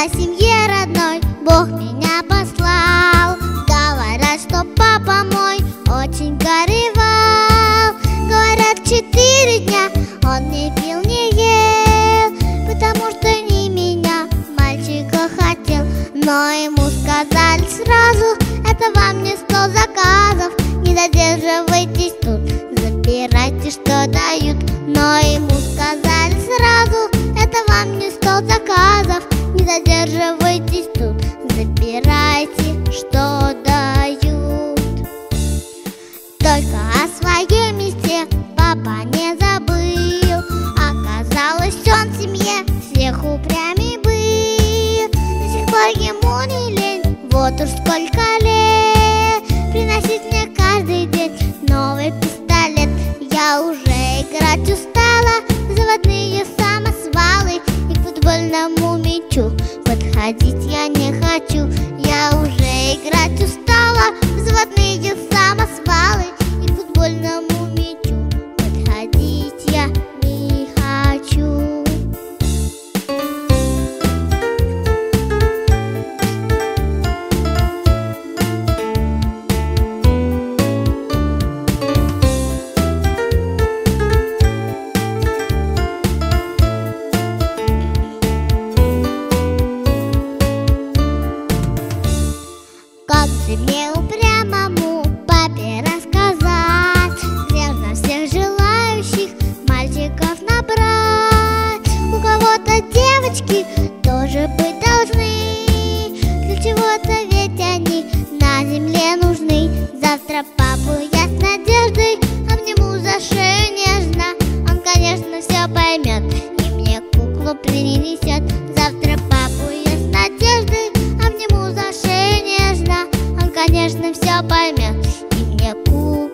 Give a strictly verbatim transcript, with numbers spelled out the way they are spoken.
о семье родной Бог меня послал. Говорят, что папа мой очень горевал. Говорят, четыре дня он не пил, не ел, потому что не меня, мальчика, хотел. Но ему сказали сразу: это вам не сто заказов, не задерживайтесь тут, забирайте, что дают. Но ему сказали сразу: это вам не сто заказов, не задерживайтесь тут, забирайте, что дают. Только о своей мечте папа не забыл. Оказалось, он в семье всех упрямей был. До сих пор ему не лень, вот уж сколько лет, приносить мне каждый день новый пистолет. Я уже играть устала в заводные самосвалы, и к футбольному мячу подходить я не хочу. Я уже играть устала в заводные самосвалы, и к футбольному мячу подходить я не хочу. Как же мне упрямому папе рассказать, где ж на всех желающих мальчиков набрать? У кого-то девочки тоже быть должны, для чего-то ведь они на земле нужны. Завтра папу я с надеждой обниму за шею нежно, он, конечно, все поймет и мне куклу принесет. Завтра папу я с надеждой обниму за шею нежно, он, конечно, все поймет и мне куклу